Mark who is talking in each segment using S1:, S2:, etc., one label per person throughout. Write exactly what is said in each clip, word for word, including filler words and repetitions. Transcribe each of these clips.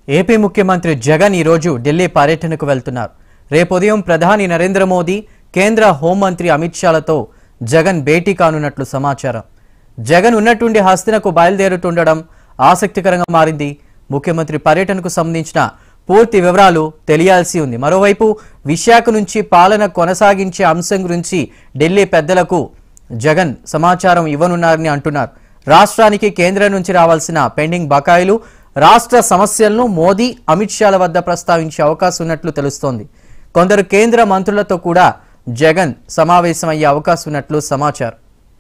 S1: AP ముఖ్యమంత్రి జగన్ ఈ రోజు ఢిల్లీ పర్యటనకు వెళ్తున్నారు. రేపు ఉదయం ప్రధాని నరేంద్ర మోదీ, కేంద్ర హోంమంత్రి అమిత్ షాలతో జగన్ భేటీ కానున్నట్లు సమాచారం. జగన్ ఉన్నట్టుండి హస్తినకు బయలుదేరుతుండడం ఆసక్తికరంగా మారింది. ముఖ్యమంత్రి పర్యటనకు సంబంధించిన పూర్తి వివరాలు తెలియాల్సి ఉంది. మరోవైపు విశాఖ నుంచి పాలన కొనసాగించే అంశం గురించి ఢిల్లీ పెద్దలకు జగన్ సమాచారం ఇవ్వనున్నారని అంటున్నారు. రాష్ట్రానికి కేంద్రం నుంచి రావాల్సిన పెండింగ్ బకాయిలు, రాష్ట్ర సమస్యలను మోదీ, అమిత్ షాల వద్ద ప్రస్తావించే అవకాశం ఉన్నట్లు తెలుస్తోంది. కొందరు కేంద్ర మంత్రులతో కూడా జగన్ సమావేశమయ్యే అవకాశం ఉన్నట్లు సమాచారం.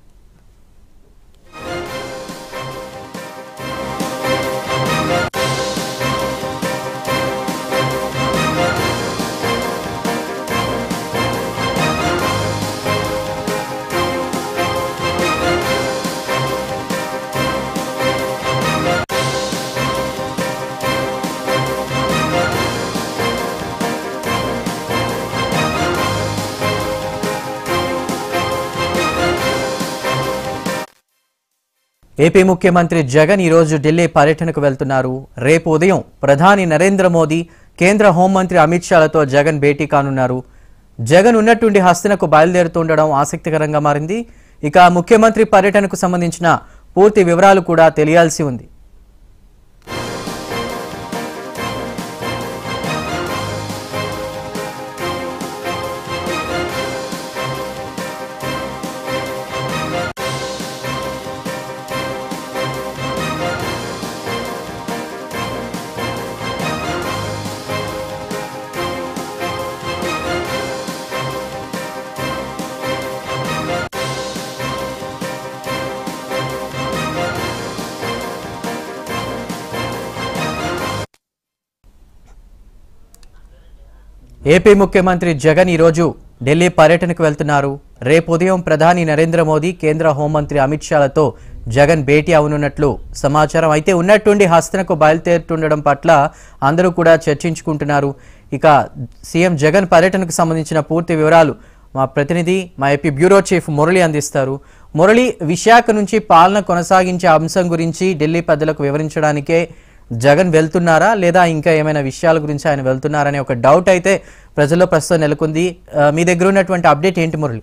S1: ఏపీ ముఖ్యమంత్రి జగన్ ఈ రోజు ఢిల్లీ పర్యటనకు వెళ్తున్నారు. రేపు ఉదయం ప్రధాని నరేంద్ర మోదీ, కేంద్ర హోంమంత్రి అమిత్ షాలతో జగన్ భేటీ కానున్నారు. జగన్ ఉన్నట్టుండి హస్తినకు బయలుదేరుతుండడం ఆసక్తికరంగా మారింది. ఇక ముఖ్యమంత్రి పర్యటనకు సంబంధించిన పూర్తి వివరాలు కూడా తెలియాల్సి ఉంది. ఏపీ ముఖ్యమంత్రి జగన్ ఈ రోజు ఢిల్లీ పర్యటనకు వెళ్తున్నారు. రేపు ఉదయం ప్రధాని నరేంద్ర మోదీ, కేంద్ర హోంమంత్రి అమిత్ షాలతో జగన్ భేటీ అవనున్నట్లు సమాచారం. అయితే ఉన్నట్టుండి హస్తినకు బయలుదేరుతుండడం పట్ల అందరూ కూడా చర్చించుకుంటున్నారు. ఇక సీఎం జగన్ పర్యటనకు సంబంధించిన పూర్తి వివరాలు మా ప్రతినిధి, మా ఏపీ బ్యూరో చీఫ్ మురళి అందిస్తారు. మురళి, విశాఖ నుంచి పాలన కొనసాగించే అంశం గురించి ఢిల్లీ పెద్దలకు వివరించడానికే జగన్ వెళ్తున్నారా, లేదా ఇంకా ఏమైనా విషయాల గురించి ఆయన వెళ్తున్నారనే ఒక డౌట్ అయితే ప్రజల్లో ప్రస్తుతం నెలకొంది. మీ దగ్గర ఉన్నటువంటి అప్డేట్ ఏంటి మురళి?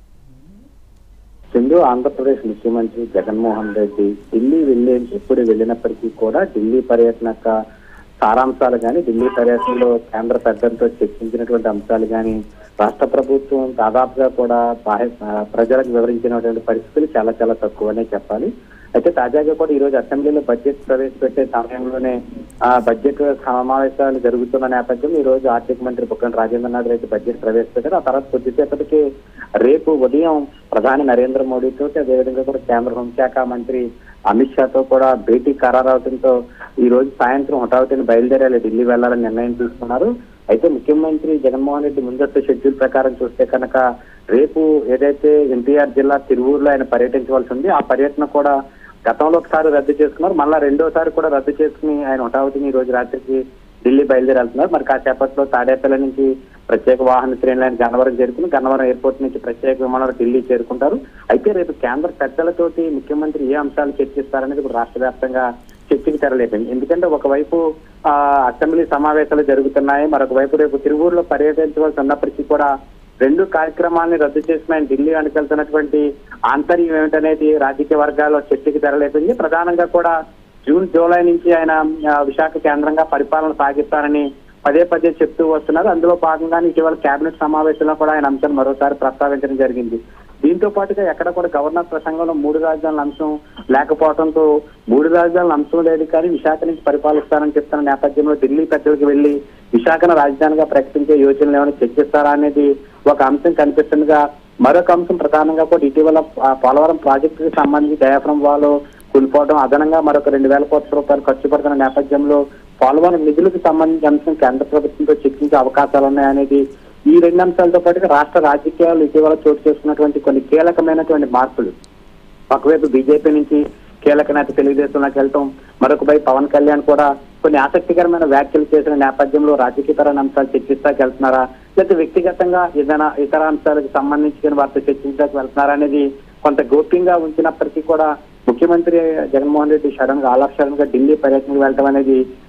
S2: సింధు ఆంధ్రప్రదేశ్ ముఖ్యమంత్రి జగన్మోహన్ రెడ్డి ఢిల్లీ వెళ్ళి ఎప్పుడు వెళ్ళినప్పటికీ కూడా ఢిల్లీ పర్యటన సారాంశాలు కానీ, ఢిల్లీ పర్యటనలో కేంద్ర పెద్దలతో చర్చించినటువంటి అంశాలు కానీ రాష్ట్ర ప్రభుత్వం దాదాపుగా కూడా ప్రజలకు వివరించినటువంటి పరిస్థితులు చాలా చాలా తక్కువనే చెప్పాలి. అయితే తాజాగా కూడా ఈ రోజు అసెంబ్లీలో బడ్జెట్ ప్రవేశపెట్టే సమయంలోనే ఆ బడ్జెట్ సమావేశాలు జరుగుతున్న నేపథ్యంలో ఈ రోజు ఆర్థిక మంత్రి బుగ్గన రాజేంద్రనాథ్ రెడ్డి బడ్జెట్ ప్రవేశపెట్టారు. ఆ తర్వాత కొద్దిసేపటికి రేపు ఉదయం ప్రధాని నరేంద్ర మోడీతో, అదేవిధంగా కూడా కేంద్ర హోంశాఖ మంత్రి అమిత్ షాతో కూడా భేటీ ఖరారవడంతో ఈ రోజు సాయంత్రం హుటాహుటిని బయలుదేరాలి, ఢిల్లీ వెళ్లాలని నిర్ణయం తీసుకున్నారు. అయితే ముఖ్యమంత్రి జగన్మోహన్ రెడ్డి ముందస్తు షెడ్యూల్ ప్రకారం చూస్తే కనుక రేపు ఏదైతే ఎన్టీఆర్ జిల్లా తిరువూరులో ఆయన పర్యటించవలసి ఉంది, ఆ పర్యటన కూడా గతంలో ఒకసారి రద్దు చేసుకున్నారు, మళ్ళా రెండోసారి కూడా రద్దు చేసుకుని ఆయన హుటాహుటిని ఈ రోజు రాత్రికి ఢిల్లీ బయలుదేరుతున్నారు. మరి కాసేపట్లో తాడేపల్లి నుంచి ప్రత్యేక వాహన శ్రేణులను గన్నవరం చేరుకుని గన్నవరం ఎయిర్పోర్ట్ నుంచి ప్రత్యేక విమానాలు ఢిల్లీ చేరుకుంటారు. అయితే రేపు కేంద్ర పెద్దలతోటి ముఖ్యమంత్రి ఏ అంశాలు చర్చిస్తారనేది ఇప్పుడు రాష్ట్ర వ్యాప్తంగా చర్చకు తెరలేపింది. ఎందుకంటే ఒకవైపు ఆ అసెంబ్లీ సమావేశాలు జరుగుతున్నాయి, మరొక వైపు రేపు తిరువూరులో పర్యటించవలసి ఉన్నప్పటికీ కూడా రెండు కార్యక్రమాన్ని రద్దు చేసిన ఆయన ఢిల్లీ వెనుకెళ్తున్నటువంటి ఆంతర్యం ఏమిటనేది రాజకీయ వర్గాల్లో చర్చకు తెరలేపింది. ప్రధానంగా కూడా జూన్ జూలై నుంచి ఆయన విశాఖ కేంద్రంగా పరిపాలన సాగిస్తారని పదే పదే చెప్తూ వస్తున్నారు. అందులో భాగంగానే ఇటీవల కేబినెట్ సమావేశంలో కూడా ఆయన అంశాన్ని మరోసారి ప్రస్తావించడం జరిగింది. దీంతో పాటుగా ఎక్కడ కూడా గవర్నర్ ప్రసంగంలో మూడు రాజధానుల అంశం లేకపోవడంతో మూడు రాజధానుల అంశం లేదు కానీ విశాఖ నుంచి పరిపాలిస్తారని చెప్తున్న నేపథ్యంలో ఢిల్లీ పెద్దలకు వెళ్లి విశాఖను రాజధానిగా ప్రకటించే యోచనలు ఏమైనా చర్చిస్తారా అనేది ఒక అంశం కనిపిస్తుండగా, మరొక అంశం ప్రధానంగా కూడా ఇటీవల పోలవరం ప్రాజెక్టుకి సంబంధించి డయాఫ్రమ్ వాల్ కూలిపోవడం, అదనంగా మరొక రెండు వేల కోట్ల రూపాయలు ఖర్చు పడుతున్న నేపథ్యంలో పోలవరం నిధులకు సంబంధించిన అంశం కేంద్ర ప్రభుత్వంతో చర్చించే అవకాశాలు ఉన్నాయనేది ఈ రెండు అంశాలతో పాటుగా రాష్ట్ర రాజకీయాలు ఇటీవల చోటు చేసుకున్నటువంటి కొన్ని కీలకమైనటువంటి మార్పులు. ఒకవైపు బీజేపీ నుంచి కీలక నేత తెలుగుదేశంలోకి వెళ్తాం, మరొక వైపు పవన్ కళ్యాణ్ కూడా కొన్ని ఆసక్తికరమైన వ్యాఖ్యలు చేసిన నేపథ్యంలో రాజకీయపరమైన అంశాలు చర్చిస్తాకి వెళ్తున్నారా, లేకపోతే వ్యక్తిగతంగా ఏదైనా ఇతర అంశాలకు సంబంధించిన వారితో చర్చించడానికి వెళ్తున్నారా అనేది కొంత గోప్యంగా ఉంచినప్పటికీ కూడా ముఖ్యమంత్రి జగన్మోహన్ రెడ్డి సడన్ గా ఆలస్యంగా ఢిల్లీ పర్యటనకు వెళ్ళడం అనేది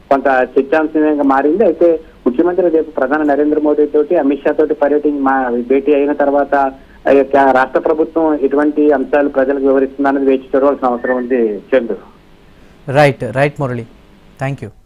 S2: కొంత చర్చాంశంగా మారింది. అయితే ముఖ్యమంత్రి రేపు ప్రధాని నరేంద్ర మోడీ తోటి అమిత్ షా తోటి పర్యటన మా భేటీ అయిన తర్వాత రాష్ట్ర ప్రభుత్వం ఎటువంటి అంశాలు ప్రజలకు వివరిస్తుందన్నది వేచి చూడవలసిన అవసరం ఉంది. Chandu.
S1: Right right Murali, thank you.